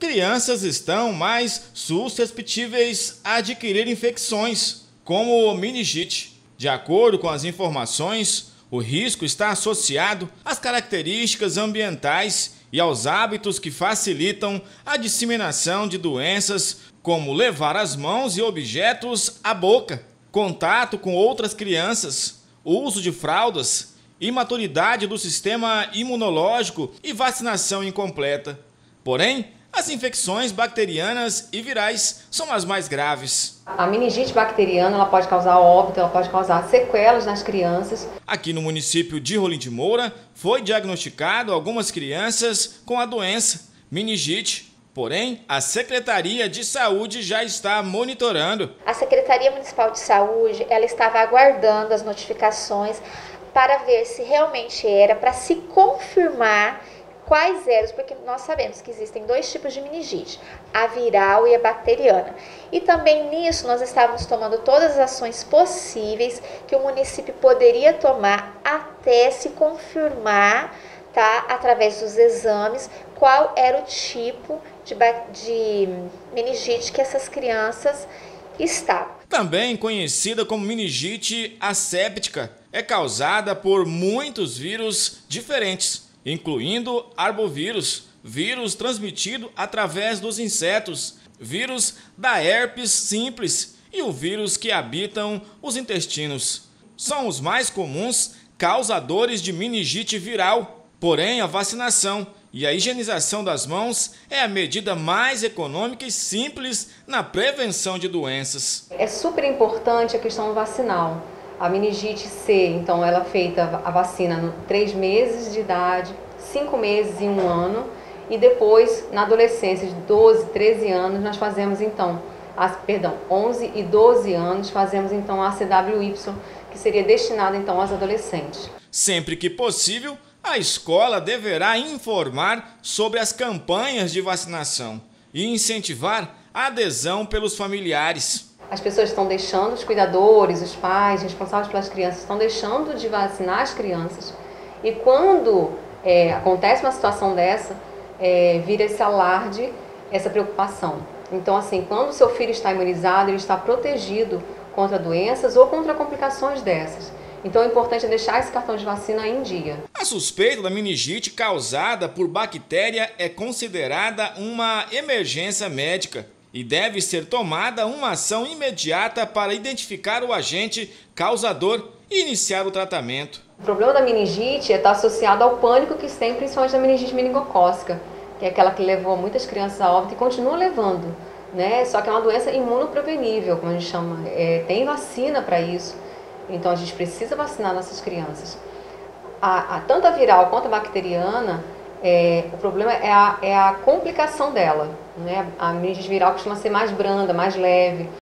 crianças estão mais suscetíveis a adquirir infecções, como meningite. De acordo com as informações, o risco está associado às características ambientais e aos hábitos que facilitam a disseminação de doenças, como levar as mãos e objetos à boca, contato com outras crianças, uso de fraldas, imaturidade do sistema imunológico e vacinação incompleta. Porém, as infecções bacterianas e virais são as mais graves. A meningite bacteriana ela pode causar óbito, ela pode causar sequelas nas crianças. Aqui no município de Rolim de Moura, foi diagnosticado algumas crianças com a doença meningite. Porém, a Secretaria de Saúde já está monitorando. A Secretaria Municipal de Saúde ela estava aguardando as notificações para ver se realmente era, para se confirmar quais eram, porque nós sabemos que existem dois tipos de meningite, a viral e a bacteriana. E também nisso nós estávamos tomando todas as ações possíveis que o município poderia tomar até se confirmar, tá, através dos exames, qual era o tipo de meningite que essas crianças estavam. Também conhecida como meningite asséptica, é causada por muitos vírus diferentes, incluindo arbovírus, vírus transmitido através dos insetos, vírus da herpes simples e o vírus que habitam os intestinos. São os mais comuns causadores de meningite viral. Porém, a vacinação e a higienização das mãos é a medida mais econômica e simples na prevenção de doenças. É super importante a questão vacinal. A meningite C, então, ela é feita a vacina no 3 meses de idade, 5 meses e 1 ano. E depois, na adolescência de 12, 13 anos, nós fazemos então, 11 e 12 anos, fazemos então a CWY, que seria destinada então aos adolescentes. Sempre que possível, a escola deverá informar sobre as campanhas de vacinação e incentivar a adesão pelos familiares. As pessoas estão deixando, os cuidadores, os pais, responsáveis pelas crianças, estão deixando de vacinar as crianças. E quando acontece uma situação dessa, vira esse alarde, essa preocupação. Então, assim, quando o seu filho está imunizado, ele está protegido contra doenças ou contra complicações dessas. Então é importante deixar esse cartão de vacina em dia. A suspeita da meningite causada por bactéria é considerada uma emergência médica e deve ser tomada uma ação imediata para identificar o agente causador e iniciar o tratamento. O problema da meningite está associado ao pânico que se tem, principalmente da meningite meningocócica, que é aquela que levou muitas crianças a óbito e continua levando, né? Só que é uma doença imunoprevenível, como a gente chama. Tem vacina para isso. Então a gente precisa vacinar nossas crianças. Tanto a viral quanto a bacteriana, o problema é a complicação dela, né? A meningite viral costuma ser mais branda, mais leve.